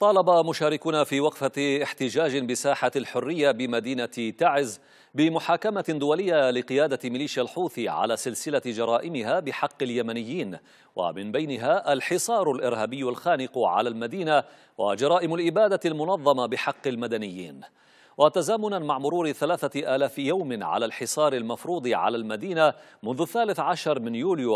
طالب مشاركون في وقفة احتجاج بساحة الحرية بمدينة تعز بمحاكمة دولية لقيادة ميليشيا الحوثي على سلسلة جرائمها بحق اليمنيين، ومن بينها الحصار الإرهابي الخانق على المدينة وجرائم الإبادة المنظمة بحق المدنيين. وتزامنا مع مرور 3000 يوم على الحصار المفروض على المدينة منذ 13 من يوليو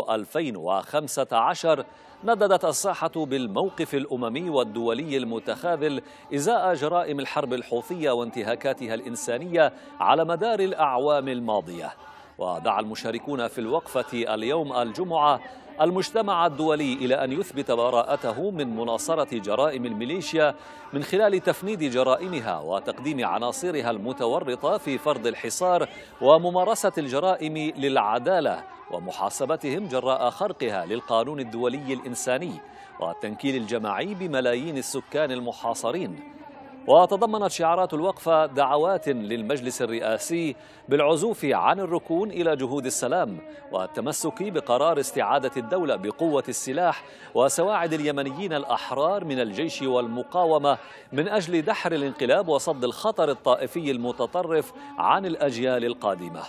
2015، نددت الساحة بالموقف الأممي والدولي المتخاذل إزاء جرائم الحرب الحوثية وانتهاكاتها الإنسانية على مدار الأعوام الماضية. ودعا المشاركون في الوقفة اليوم الجمعة المجتمع الدولي إلى أن يثبت براءته من مناصرة جرائم الميليشيا من خلال تفنيد جرائمها وتقديم عناصرها المتورطة في فرض الحصار وممارسة الجرائم للعدالة ومحاسبتهم جراء خرقها للقانون الدولي الإنساني والتنكيل الجماعي بملايين السكان المحاصرين. وتضمنت شعارات الوقفة دعوات للمجلس الرئاسي بالعزوف عن الركون إلى جهود السلام والتمسك بقرار استعادة الدولة بقوة السلاح وسواعد اليمنيين الأحرار من الجيش والمقاومة من أجل دحر الانقلاب وصد الخطر الطائفي المتطرف عن الأجيال القادمة.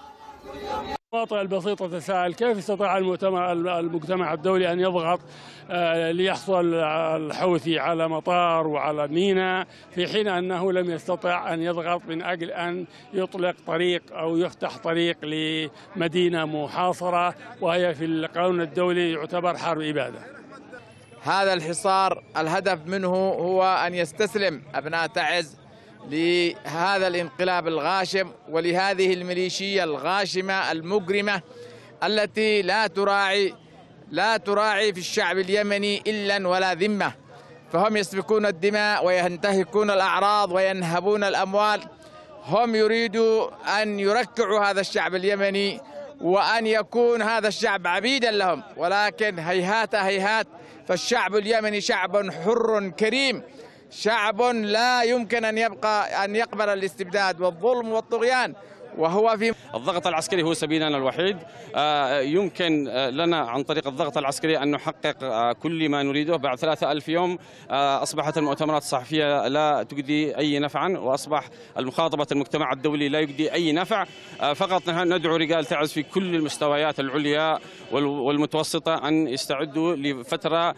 المواطن البسيطة تساءل كيف استطاع المجتمع الدولي أن يضغط ليحصل الحوثي على مطار وعلى ميناء في حين أنه لم يستطع أن يضغط من أجل أن يطلق طريق أو يفتح طريق لمدينة محاصرة وهي في القانون الدولي يعتبر حرب إبادة. هذا الحصار الهدف منه هو أن يستسلم أبناء تعز لهذا الانقلاب الغاشم ولهذه الميليشيا الغاشمة المجرمة التي لا تراعي في الشعب اليمني إلا ولا ذمة، فهم يسفكون الدماء وينتهكون الأعراض وينهبون الأموال. هم يريدوا أن يركعوا هذا الشعب اليمني وأن يكون هذا الشعب عبيدا لهم، ولكن هيهات هيهات، فالشعب اليمني شعب حر كريم، شعب لا يمكن أن يقبل الاستبداد والظلم والطغيان، وهو في الضغط العسكري هو سبيلنا الوحيد. يمكن لنا عن طريق الضغط العسكري أن نحقق كل ما نريده. بعد 3000 يوم أصبحت المؤتمرات الصحفية لا تجدي أي نفعا، وأصبح المخاطبة المجتمع الدولي لا يجدي أي نفع. فقط نحن ندعو رجال تعز في كل المستويات العليا والمتوسطة أن يستعدوا لفترة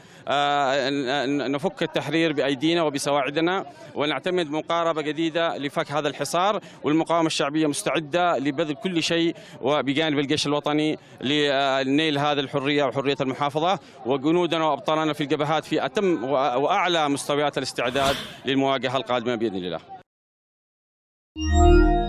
نفك التحرير بأيدينا وبسواعدنا ونعتمد مقاربة جديدة لفك هذا الحصار، والمقاومة الشعبية مستعدة لبذل كل شيء وبجانب الجيش الوطني لنيل هذه الحرية وحرية المحافظة، وجنودنا وأبطالنا في الجبهات في أتم وأعلى مستويات الاستعداد للمواجهة القادمة بإذن الله.